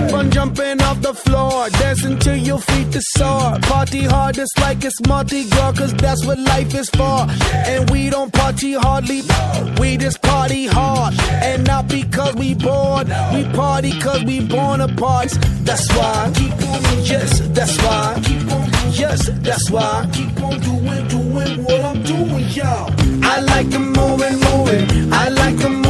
Keep on jumping off the floor, dancing till your feet to sore. Party hard, it's like it's Mardi Gras, cause that's what life is for. And we don't party hardly, we just party hard. And not because we bored, we party cause we born apart. That's why, keep on, yes, that's why, keep on, yes, that's why, keep on doing what I'm doing, y'all. I like the moving, I like the